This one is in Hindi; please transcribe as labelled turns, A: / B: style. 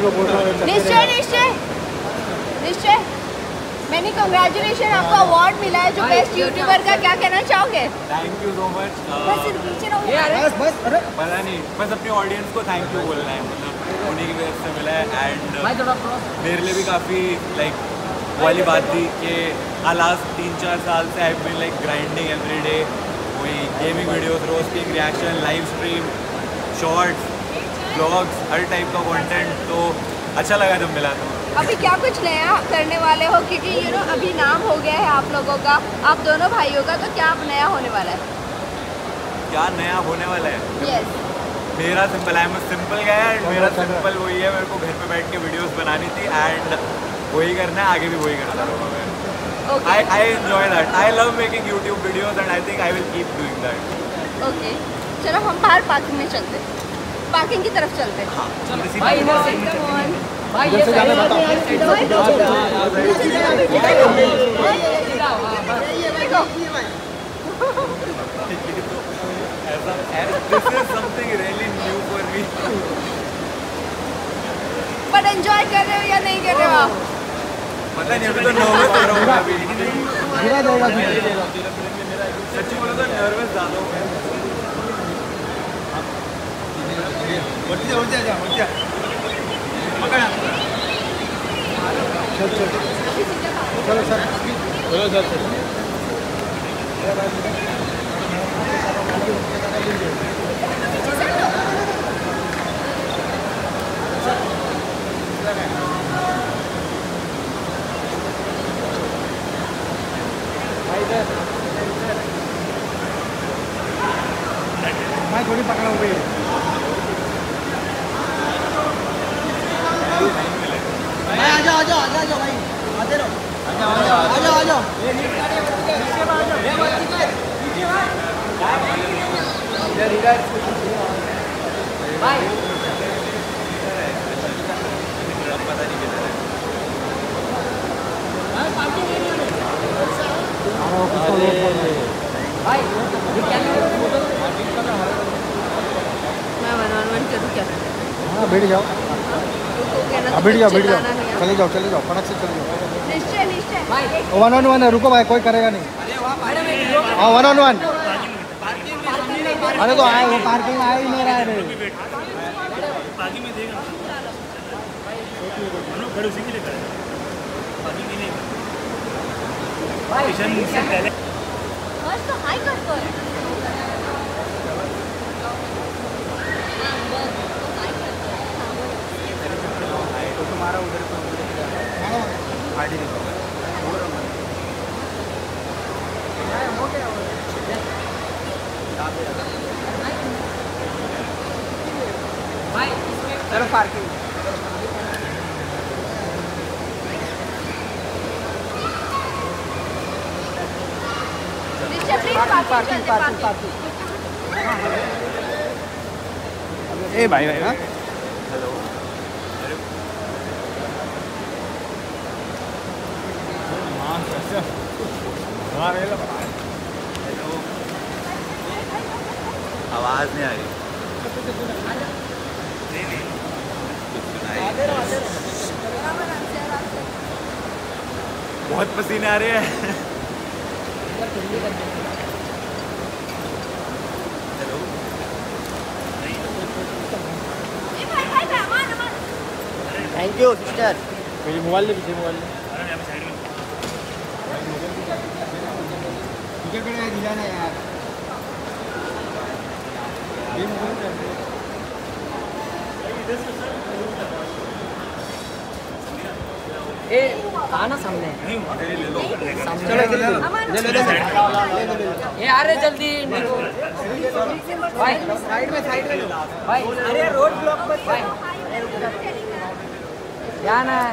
A: निश्चय निश्चय निश्चय मैंनी कंग्रेचुलेशन, आपको अवार्ड मिला है जो बेस्ट यूट्यूबर का, क्या कहना चाहोगे?
B: Thank you so much.
A: बस
B: पता नहीं, बस अपनी ऑडियंस को थैंक यू बोलना है, मतलब उन्हीं की वजह से मिला है। एंड मेरे लिए भी काफ़ी लाइक वो वाली बात थी कि लास्ट 3-4 साल से I been like grinding every day, वही gaming videos, roasting, reaction, live stream, shorts, blogs, हर टाइप का कंटेंट। तो अच्छा लगा जब मिला। तो
A: अभी क्या कुछ नया करने वाले हो, क्योंकि अभी नाम हो गया है आप लोगों का, आप दोनों भाइयों का, तो क्या अब नया होने वाला है?
B: क्या नया होने वाला है?
A: यस
B: मेरा सिंपल है, मैं सिंपल गया एंड मेरा सिंपल वही है, मेरे को घर पे बैठ के वीडियोस बनानी थी एंड वही करना है, आगे भी वही करता रहूँगा मैं। I enjoy that. I love making YouTube videos and I think I will keep doing that.
A: Okay चलो हम बाहर पार्किंग में चलते हैं, पार्किंग की तरफ चलते हैं।
B: हाँ, This is something really new for me.
A: पर एंजॉय कर रहे हो या नहीं कर रहे हो आप?
B: पता नहीं, अभी तो नर्वस हो रहा हूँ अभी। सच्ची बोलो तो नर्वस ज़्यादा हूँ मैं।
C: चलो सर, चलो सर। मैं थोड़ी पकड़ा हुई है।
D: आ जाओ भाई, आते रहो। आ जाओ। भाई
A: मैं 1-on-1 करूँ क्या?
C: हाँ बैठ जाओ, बैठ जाओ, चले जाओ, फटाक से चले जाओ।
A: निश्चय
C: 1-on-1 है, रुको भाई, कोई करेगा नहीं। हाँ 1-on-1। अरे तो आए, वो पार्किंग आ ही नहीं रहा है।
A: बस तो हाई कर दो।
B: तुम्हारा उधर
D: चलो पार्किंग।
A: पार्किंग।
C: ए भाई हाँ
B: हेलो। हेलो, आवाज़ नहीं आ रही। बहुत पसीने आ रहे हैं। Hello,
D: thank you sister.
C: मेरी मोबाइल ले, पीछे मोबाइल ले।
D: ए आना सामने।
B: ले लो।
D: ये आ रहे जल्दी भाई, साइड में भाई। अरे रोड ब्लॉक मत भाई, क्या ना है।